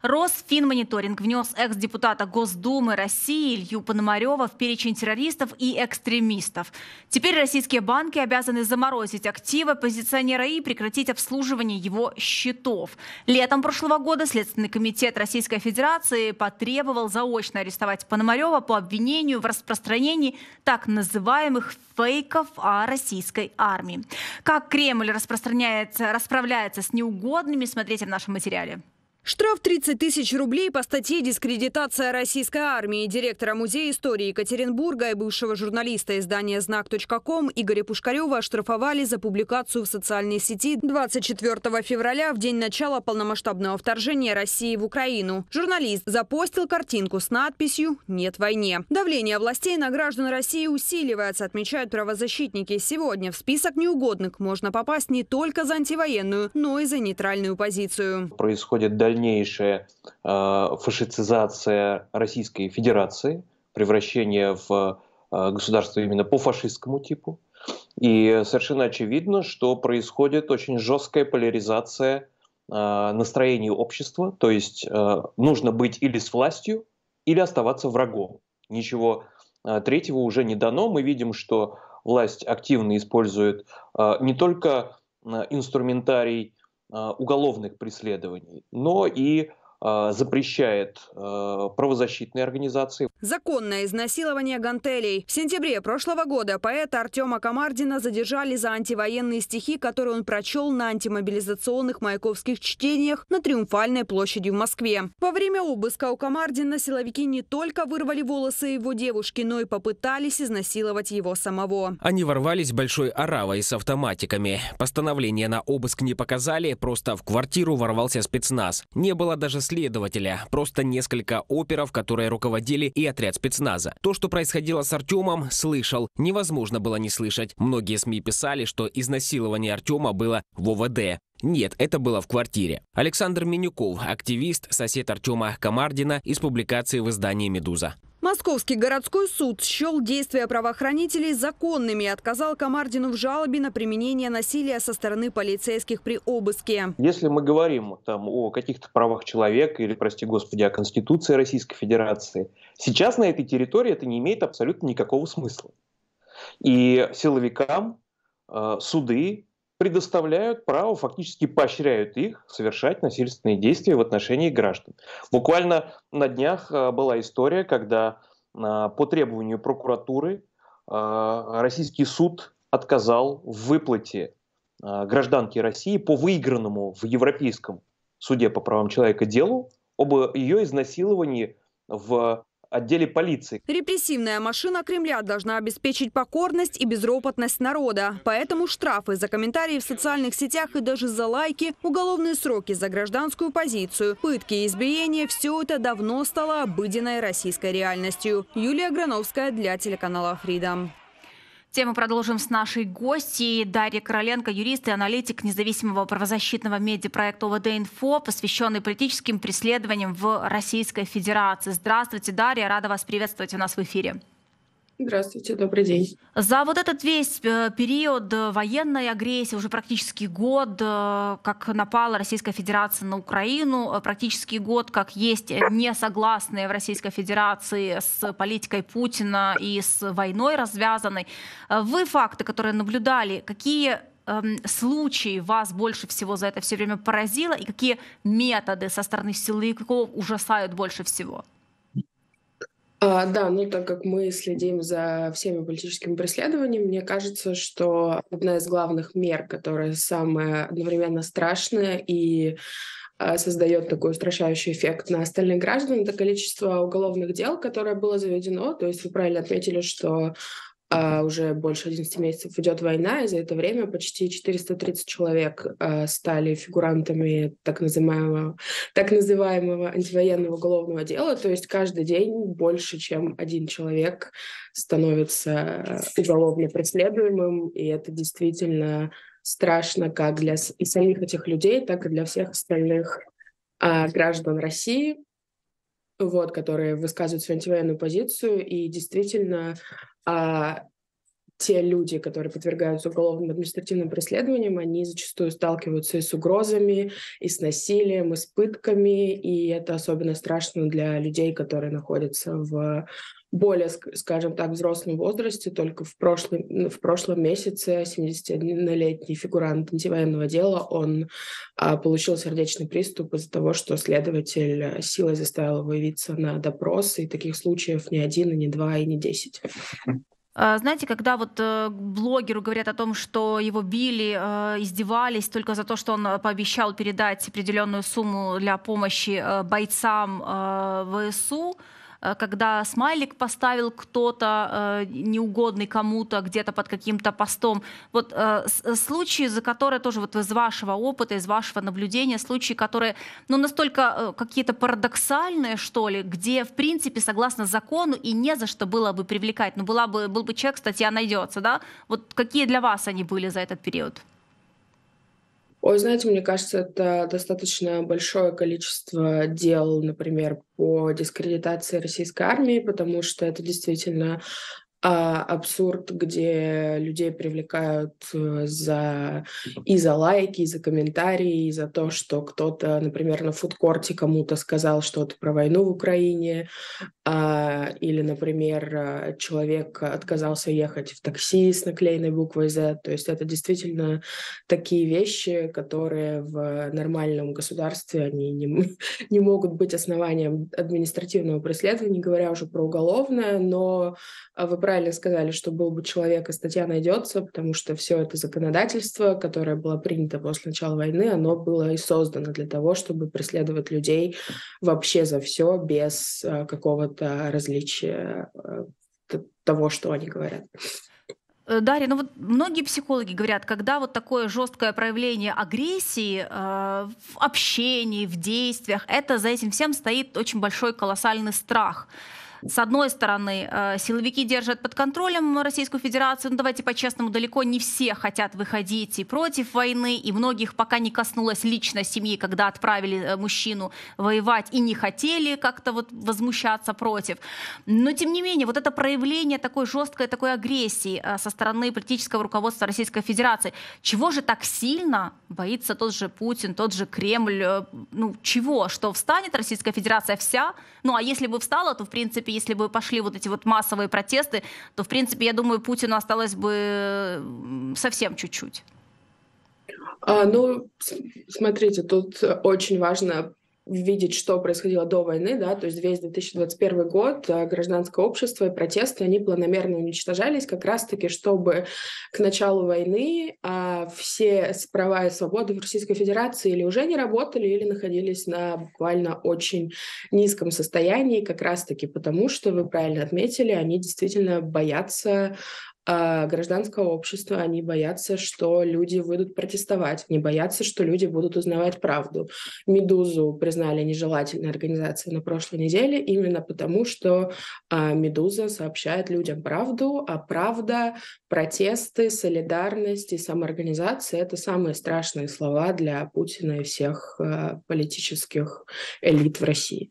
Росфинмониторинг внес экс-депутата Госдумы России Илью Пономарева в перечень террористов и экстремистов. Теперь российские банки обязаны заморозить активы оппозиционера и прекратить обслуживание его счетов. Летом прошлого года Следственный комитет Российской Федерации потребовал заочно арестовать Пономарева по обвинению в распространении так называемых фейков о российской армии. Как Кремль расправляется с неугодными, смотрите в нашем материале. Штраф 30 тысяч рублей по статье «Дискредитация российской армии». Директора Музея истории Екатеринбурга и бывшего журналиста издания «Знак.ком» Игоря Пушкарева оштрафовали за публикацию в социальной сети 24 февраля, в день начала полномасштабного вторжения России в Украину. Журналист запостил картинку с надписью «Нет войне». Давление властей на граждан России усиливается, отмечают правозащитники. Сегодня в список неугодных можно попасть не только за антивоенную, но и за нейтральную позицию. Происходит дальнейшая фашистизация Российской Федерации, превращение в государство именно по фашистскому типу. И совершенно очевидно, что происходит очень жесткая поляризация настроений общества. То есть нужно быть или с властью, или оставаться врагом. Ничего третьего уже не дано. Мы видим, что власть активно использует не только инструментарий уголовных преследований, но и запрещает правозащитные организации. Законное изнасилование гантелей. В сентябре прошлого года поэта Артема Камардина задержали за антивоенные стихи, которые он прочел на антимобилизационных маяковских чтениях на Триумфальной площади в Москве. Во время обыска у Камардина силовики не только вырвали волосы его девушки, но и попытались изнасиловать его самого. Они ворвались большой оравой с автоматиками. Постановление на обыск не показали, просто в квартиру ворвался спецназ. Не было даже следователя, просто несколько оперов, которые руководили и отряд спецназа. То, что происходило с Артемом, слышал. Невозможно было не слышать. Многие СМИ писали, что изнасилование Артема было в ОВД. Нет, это было в квартире. Александр Менюков, активист, сосед Артема Камардина, из публикации в издании «Медуза». Московский городской суд счел действия правоохранителей законными и отказал Камардину в жалобе на применение насилия со стороны полицейских при обыске. Если мы говорим о каких-то правах человека или, прости господи, о Конституции Российской Федерации, сейчас на этой территории это не имеет абсолютно никакого смысла. И силовикам суды предоставляют право, фактически поощряют их совершать насильственные действия в отношении граждан. Буквально на днях была история, когда по требованию прокуратуры российский суд отказал в выплате гражданке России по выигранному в Европейском суде по правам человека делу об ее изнасиловании в отделе полиции. Репрессивная машина Кремля должна обеспечить покорность и безропотность народа. Поэтому штрафы за комментарии в социальных сетях и даже за лайки, уголовные сроки за гражданскую позицию, пытки и избиения – все это давно стало обыденной российской реальностью. Юлия Грановская для телеканала Freedom. Тему продолжим с нашей гостьей Дарьей Короленко, юрист и аналитик независимого правозащитного медиапроекта ОВД-Инфо, посвященный политическим преследованиям в Российской Федерации. Здравствуйте, Дарья, рада вас приветствовать у нас в эфире. Здравствуйте, добрый день. За вот этот весь период военной агрессии, уже практически год, как напала Российская Федерация на Украину, практически год, как есть несогласные в Российской Федерации с политикой Путина и с войной развязанной. Вы факты, которые наблюдали, какие случаи вас больше всего за это все время поразило и какие методы со стороны силовиков ужасают больше всего? Да, так как мы следим за всеми политическими преследованиями, мне кажется, что одна из главных мер, которая самая одновременно страшная и создает такой устрашающий эффект на остальных граждан, это количество уголовных дел, которое было заведено. То есть вы правильно отметили, что уже больше 11 месяцев идет война, и за это время почти 430 человек стали фигурантами так называемого антивоенного уголовного дела. То есть каждый день больше, чем один человек становится уголовно преследуемым, и это действительно страшно как для и самих этих людей, так и для всех остальных граждан России, которые высказывают свою антивоенную позицию. И действительно те люди, которые подвергаются уголовным административным преследованиям, они зачастую сталкиваются и с угрозами, и с насилием, и с пытками, и это особенно страшно для людей, которые находятся в более, скажем так, взрослом возрасте. Только в прошлом месяце 71-летний фигурант антивоенного дела, он получил сердечный приступ из-за того, что следователь силой заставил его явиться на допрос, и таких случаев не один, и не два, и не 10. Знаете, когда вот блогеру говорят о том, что его били, издевались только за то, что он пообещал передать определенную сумму для помощи бойцам ВСУ, когда смайлик поставил кто-то неугодный кому-то где-то под каким-то постом. Вот случаи, за которые тоже вот из вашего опыта, из вашего наблюдения, случаи, которые настолько какие-то парадоксальные, что ли, где, в принципе, согласно закону и не за что было бы привлекать. Был бы чек, статья найдется, да? Вот какие для вас они были за этот период? Ой, знаете, мне кажется, это достаточно большое количество дел, например, по дискредитации российской армии, потому что это действительно абсурд, где людей привлекают и за лайки, и за комментарии, и за то, что кто-то, например, на фудкорте кому-то сказал что-то про войну в Украине, или, например, человек отказался ехать в такси с наклеенной буквой Z. То есть это действительно такие вещи, которые в нормальном государстве они не могут быть основанием административного преследования, не говоря уже про уголовное, но вы правильно сказали, что был бы человек, и статья найдется, потому что все это законодательство, которое было принято после начала войны, оно было и создано для того, чтобы преследовать людей вообще за все, без какого-то различия того, что они говорят. Дарья, вот многие психологи говорят, когда вот такое жесткое проявление агрессии в общении, в действиях, за этим всем стоит очень большой колоссальный страх. С одной стороны, силовики держат под контролем Российскую Федерацию. Давайте по-честному, далеко не все хотят выходить и против войны, и многих пока не коснулась лично семьи, когда отправили мужчину воевать и не хотели как-то вот возмущаться против. Но, тем не менее, вот это проявление такой жесткой такой агрессии со стороны политического руководства Российской Федерации, чего же так сильно боится тот же Путин, тот же Кремль? Чего? Что встанет Российская Федерация вся? А если бы встала, то, в принципе, если бы пошли вот эти вот массовые протесты, то, в принципе, я думаю, Путину осталось бы совсем чуть-чуть. Смотрите, тут очень важно видеть, что происходило до войны, да, то есть весь 2021 год гражданское общество и протесты, они планомерно уничтожались как раз-таки, чтобы к началу войны все права и свободы в Российской Федерации или уже не работали, или находились на буквально очень низком состоянии, как раз-таки потому, что, вы правильно отметили, они действительно боятся гражданского общества, они боятся, что люди выйдут протестовать, не боятся, что люди будут узнавать правду. «Медузу» признали нежелательной организацией на прошлой неделе именно потому, что «Медуза» сообщает людям правду, а правда, протесты, солидарность и самоорганизация — это самые страшные слова для Путина и всех политических элит в России.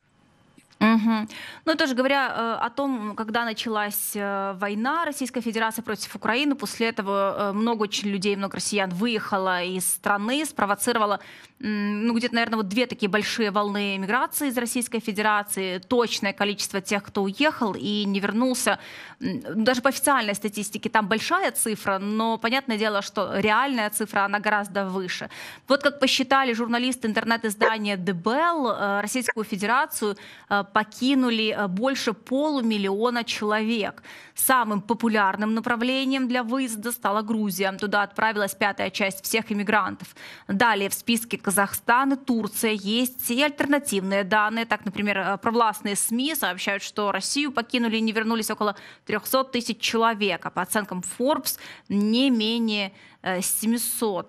Угу. Тоже говоря о том, когда началась война Российской Федерации против Украины, после этого много очень людей, много россиян выехало из страны, спровоцировало где-то, наверное, вот две такие большие волны миграции из Российской Федерации, точное количество тех, кто уехал и не вернулся. Даже по официальной статистике там большая цифра, но понятное дело, что реальная цифра, она гораздо выше. Вот как посчитали журналисты интернет-издания «Дебел», Российскую Федерацию покинули больше 500 000 человек. Самым популярным направлением для выезда стала Грузия. Туда отправилась 5-я часть всех иммигрантов. Далее в списке Казахстан и Турция. Есть и альтернативные данные. Так, например, провластные СМИ сообщают, что Россию покинули и не вернулись около 300 000 человек. А по оценкам Forbes не менее 700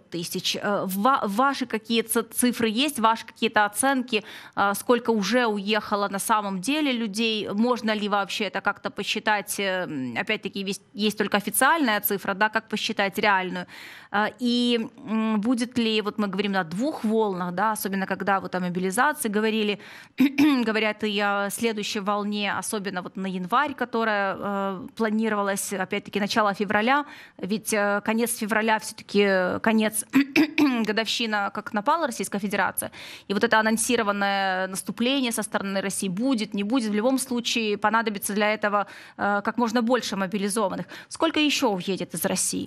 000. Ваши какие-то цифры есть? Ваши какие-то оценки? Сколько уже уехало на самом деле людей, можно ли вообще это как-то посчитать, опять-таки есть только официальная цифра, да, как посчитать реальную, и будет ли, вот мы говорим о 2 волнах, да, особенно когда вот о мобилизации говорили, говорят и о следующей волне, особенно вот на январь, которая планировалась, опять-таки, начало февраля, ведь конец февраля все-таки конец годовщина, как напала Российская Федерация, и вот это анонсированное наступление со стороны России будет, не будет, в любом случае понадобится для этого как можно больше мобилизованных. Сколько еще уедет из России?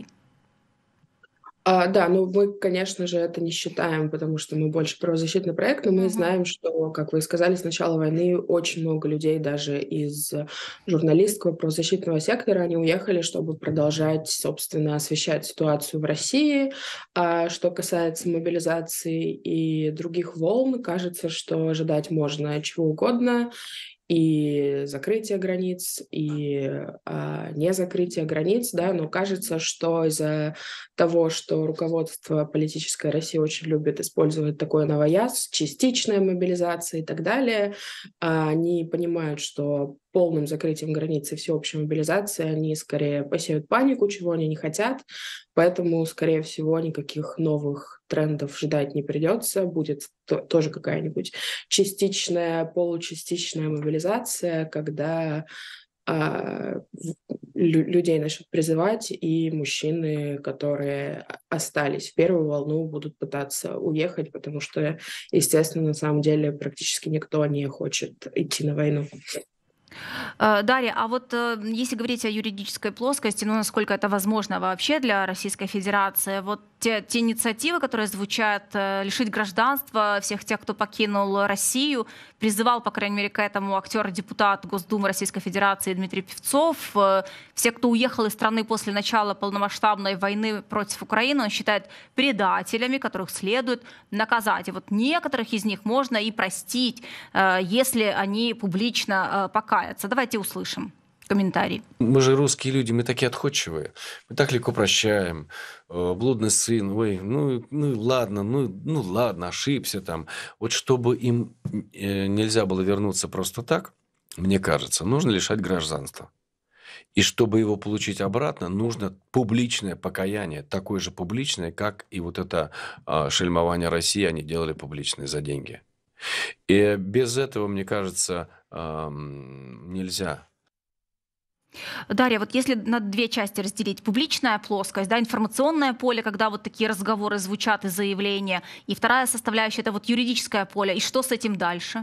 Да, ну мы, конечно же, это не считаем, потому что мы больше правозащитный проект, но мы знаем, что, как вы и сказали, с начала войны очень много людей даже из журналистского правозащитного сектора, они уехали, чтобы продолжать, собственно, освещать ситуацию в России. А что касается мобилизации и других волн, кажется, что ожидать можно чего угодно. И закрытие границ, и не закрытие границ, да, но кажется, что из-за того, что руководство политической России очень любит использовать такой новояз, частичная мобилизация и так далее, они понимают, что полным закрытием границ и всеобщей мобилизацией они скорее посеют панику, чего они не хотят, поэтому, скорее всего, никаких новых трендов ждать не придется, будет тоже какая-нибудь частичная, получастичная мобилизация, когда людей начнут призывать, и мужчины, которые остались в первую волну, будут пытаться уехать, потому что, естественно, на самом деле практически никто не хочет идти на войну. Дарья, а вот если говорить о юридической плоскости, ну, насколько это возможно вообще для Российской Федерации, вот те инициативы, которые звучат, лишить гражданства всех тех, кто покинул Россию, призывал, по крайней мере, к этому актер-депутат Госдумы Российской Федерации Дмитрий Певцов. Все, кто уехал из страны после начала полномасштабной войны против Украины, он считает предателями, которых следует наказать. И вот некоторых из них можно и простить, если они публично покаятся. Давайте услышим комментарий. Мы же русские люди, мы такие отходчивые. Мы так легко прощаем. Блудный сын, ой, ну ладно, ну ладно, ошибся там. Вот чтобы им нельзя было вернуться просто так, мне кажется, нужно лишать гражданства. И чтобы его получить обратно, нужно публичное покаяние, такое же публичное, как и вот это шельмование России они делали публичное за деньги. И без этого, мне кажется, нельзя. Дарья, вот если на 2 части разделить, публичная плоскость, да, информационное поле, когда вот такие разговоры звучат и заявления, и вторая составляющая — это вот юридическое поле, и что с этим дальше?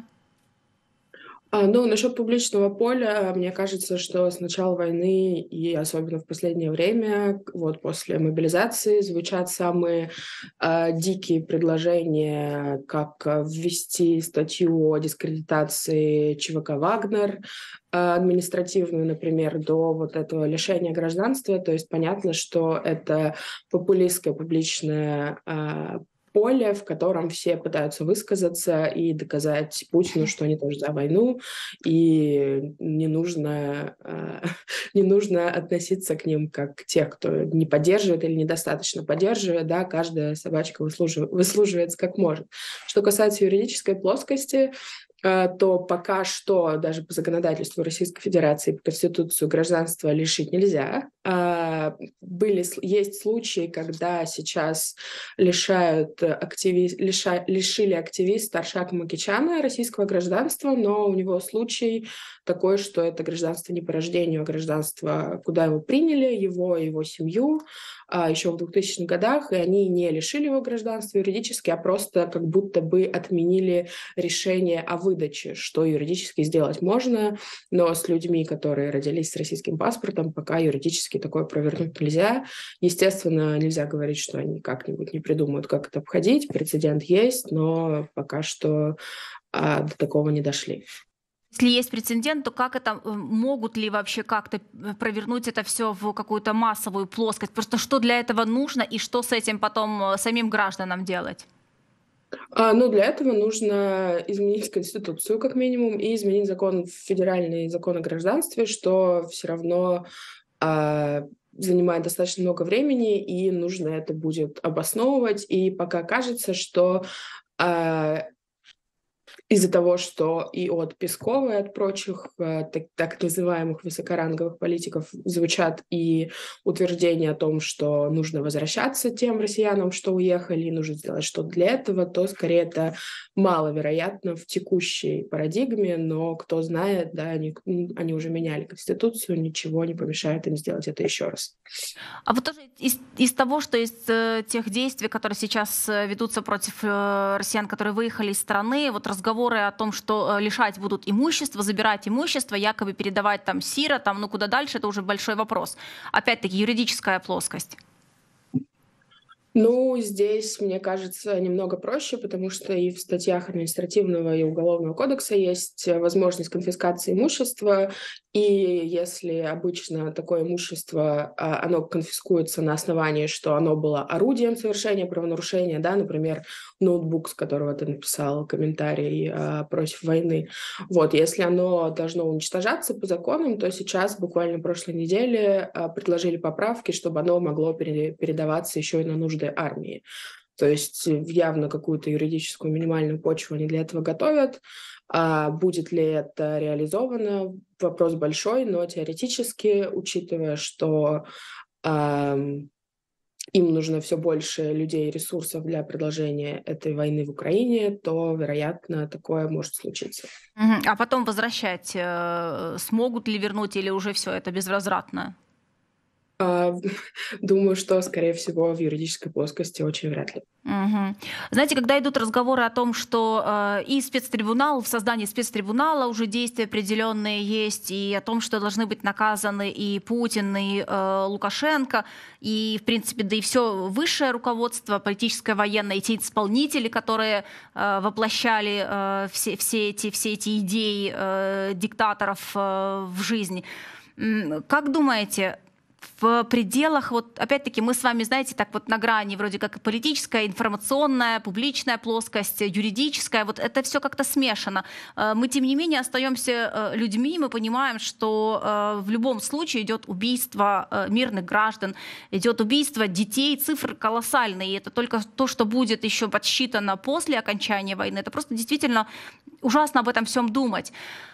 Ну, насчет публичного поля, мне кажется, что с начала войны и особенно в последнее время, вот после мобилизации, звучат самые дикие предложения, как ввести статью о дискредитации ЧВК «Вагнер», административную, например, до вот этого лишения гражданства. То есть понятно, что это популистское публичное поле, в котором все пытаются высказаться и доказать Путину, что они тоже за войну, и не нужно относиться к ним как к тех, кто не поддерживает или недостаточно поддерживает, да, каждая собачка выслуживается как может. Что касается юридической плоскости, то пока что даже по законодательству Российской Федерации, по Конституции гражданства лишить нельзя. Есть случаи, когда сейчас лишили активиста Аршака Макичана российского гражданства, но у него случай такой, что это гражданство не по рождению, а гражданство, куда его приняли, его и его семью, еще в 2000-х годах, и они не лишили его гражданства юридически, а просто как будто бы отменили решение о выдаче, что юридически сделать можно, но с людьми, которые родились с российским паспортом, пока юридически такое провернуть нельзя. Естественно, нельзя говорить, что они как-нибудь не придумают, как это обходить. Прецедент есть, но пока что до такого не дошли. Если есть прецедент, то как это, могут ли вообще как-то провернуть это все в какую-то массовую плоскость? Просто что для этого нужно и что с этим потом самим гражданам делать? Ну, для этого нужно изменить Конституцию, как минимум, и изменить федеральный закон о гражданстве, что все равно занимает достаточно много времени, и нужно это будет обосновывать. И пока кажется, что из-за того, что и от Пескова, и от прочих так называемых высокоранговых политиков звучат и утверждения о том, что нужно возвращаться тем россиянам, что уехали, и нужно сделать что-то для этого, то скорее это маловероятно в текущей парадигме, но кто знает, да, они уже меняли Конституцию, ничего не помешает им сделать это еще раз. А вот тоже из того, что из тех действий, которые сейчас ведутся против россиян, которые выехали из страны, вот разговоры о том, что лишать будут имущества, забирать имущество, якобы передавать там сиротам, ну куда дальше, это уже большой вопрос. Опять-таки юридическая плоскость. Ну, здесь, мне кажется, немного проще, потому что и в статьях административного и уголовного кодекса есть возможность конфискации имущества, и если обычно такое имущество, оно конфискуется на основании, что оно было орудием совершения правонарушения, да, например, ноутбук, с которого ты написал комментарий против войны, вот, если оно должно уничтожаться по законам, то сейчас, буквально на прошлой неделе, предложили поправки, чтобы оно могло передаваться еще и на нужды армии. То есть явно какую-то юридическую минимальную почву они для этого готовят. А будет ли это реализовано? Вопрос большой, но теоретически, учитывая, что им нужно все больше людей и ресурсов для продолжения этой войны в Украине, то, вероятно, такое может случиться. А потом возвращать смогут ли вернуть или уже все это безвозвратно? Думаю, что, скорее всего, в юридической плоскости очень вряд ли. Угу. Знаете, когда идут разговоры о том, что и спецтрибунал, в создании спецтрибунала уже действия определенные есть, и о том, что должны быть наказаны и Путин, и Лукашенко, и, в принципе, да и все высшее руководство, политическое, военное, и те исполнители, которые воплощали все эти идеи диктаторов в жизнь. Как думаете, в пределах, вот опять-таки мы с вами, знаете, так вот на грани вроде как политическая, информационная, публичная плоскость, юридическая, вот это все как-то смешано. Мы, тем не менее, остаемся людьми, мы понимаем, что в любом случае идет убийство мирных граждан, идет убийство детей, цифры колоссальные, и это только то, что будет еще подсчитано после окончания войны, это просто действительно ужасно об этом всем думать.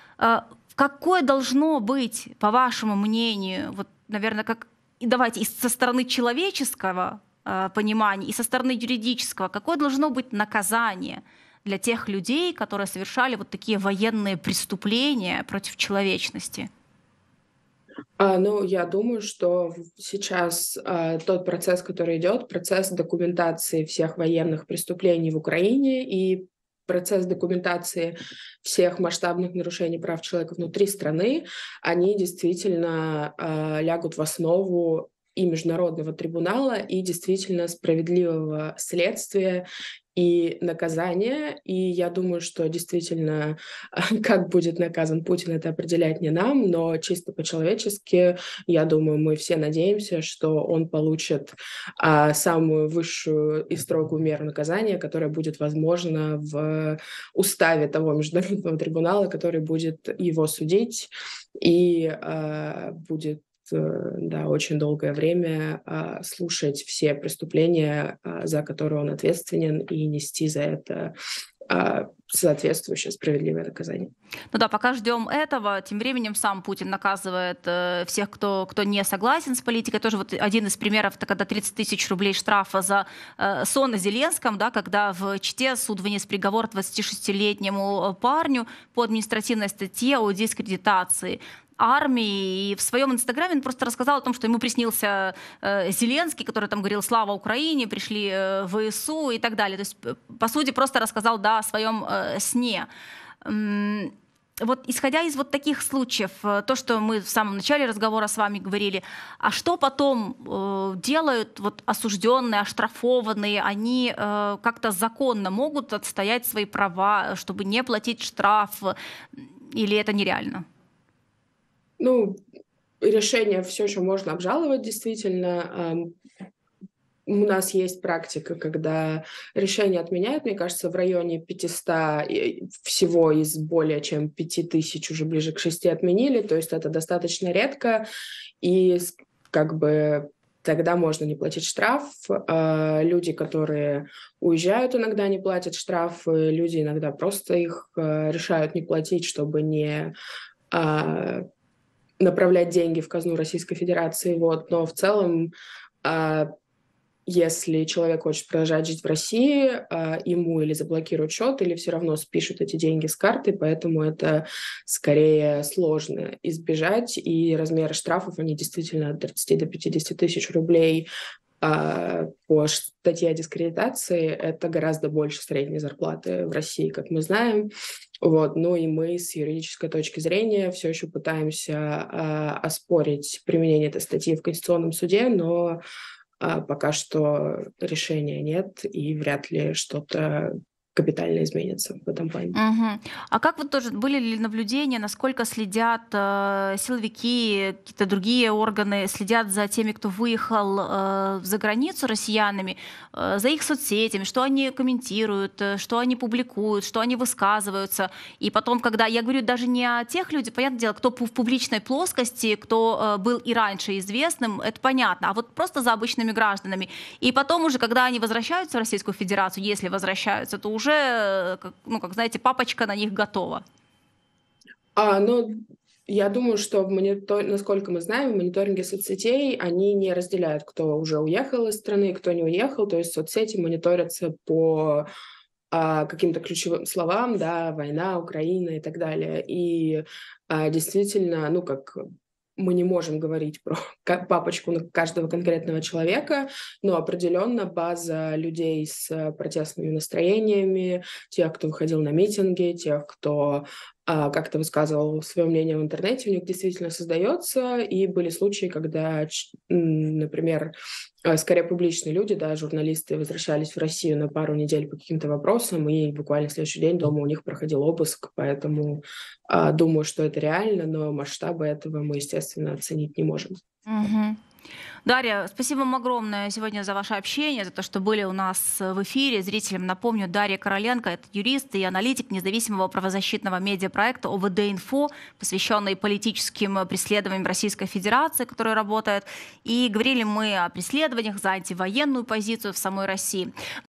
Какое должно быть, по вашему мнению, вот, наверное, как и давайте со стороны человеческого понимания и со стороны юридического, какое должно быть наказание для тех людей, которые совершали вот такие военные преступления против человечности? Ну, я думаю, что сейчас тот процесс, который идет, процесс документации всех военных преступлений в Украине и процесс документации всех масштабных нарушений прав человека внутри страны, они действительно лягут в основу и международного трибунала, и действительно справедливого следствия и наказания. И я думаю, что действительно, как будет наказан Путин, это определять не нам, но чисто по-человечески, я думаю, мы все надеемся, что он получит самую высшую и строгую меру наказания, которая будет возможна в уставе того международного трибунала, который будет его судить и будет очень долгое время слушать все преступления, за которые он ответственен, и нести за это соответствующее справедливое наказание. Ну да, пока ждем этого, тем временем сам Путин наказывает всех, кто не согласен с политикой. Тоже вот один из примеров, это когда 30 тысяч рублей штрафа за сон о Зеленском, да, когда в Чите суд вынес приговор 26-летнему парню по административной статье о дискредитации армии, и в своем инстаграме он просто рассказал о том, что ему приснился Зеленский, который там говорил «Слава Украине», «Пришли ВСУ» и так далее. То есть, по сути, просто рассказал, да, о своем сне. Вот исходя из вот таких случаев, то, что мы в самом начале разговора с вами говорили, а что потом делают вот осужденные, оштрафованные, они как-то законно могут отстоять свои права, чтобы не платить штраф, или это нереально? Ну, решение все еще можно обжаловать, действительно. У нас есть практика, когда решение отменяют, мне кажется, в районе 500, всего из более чем 5000, уже ближе к 6 отменили, то есть это достаточно редко, и как бы тогда можно не платить штраф. Люди, которые уезжают, иногда не платят штрафы, люди иногда просто их решают не платить, чтобы не направлять деньги в казну Российской Федерации. Вот. Но в целом, если человек хочет продолжать жить в России, ему или заблокируют счет, или все равно спишут эти деньги с карты, поэтому это скорее сложно избежать, и размеры штрафов, они действительно от 30 до 50 тысяч рублей по статье о дискредитации. Это гораздо больше средней зарплаты в России, как мы знаем. Вот. Ну и мы с юридической точки зрения все еще пытаемся оспорить применение этой статьи в Конституционном суде, но пока что решения нет, и вряд ли что-то капитально изменится в этом плане. А как вот тоже были ли наблюдения, насколько следят силовики, какие-то другие органы, следят за теми, кто выехал за границу россиянами, за их соцсетями, что они комментируют, что они публикуют, что они высказываются. И потом, когда я говорю даже не о тех людях, понятное дело, кто в публичной плоскости, кто был и раньше известным, это понятно, а вот просто за обычными гражданами. И потом уже, когда они возвращаются в Российскую Федерацию, если возвращаются, то уже, ну, как знаете, папочка на них готова. Я думаю, что насколько мы знаем, в мониторинге соцсетей они не разделяют, кто уже уехал из страны, кто не уехал. То есть соцсети мониторятся по каким-то ключевым словам, да, война, Украина и так далее. И действительно, ну, как мы не можем говорить про папочку каждого конкретного человека, но определенно база людей с протестными настроениями, тех, кто выходил на митинги, тех, кто как-то высказывал свое мнение в интернете, у них действительно создается. И были случаи, когда, например, скорее публичные люди, да, журналисты возвращались в Россию на пару недель по каким-то вопросам, и буквально в следующий день дома у них проходил обыск, поэтому думаю, что это реально, но масштабы этого мы, естественно, оценить не можем. Дарья, спасибо вам огромное сегодня за ваше общение, за то, что были у нас в эфире. Зрителям напомню, Дарья Короленко — это юрист и аналитик независимого правозащитного медиапроекта ОВД-Инфо, посвященный политическим преследованиям Российской Федерации, который работает. И говорили мы о преследованиях за антивоенную позицию в самой России.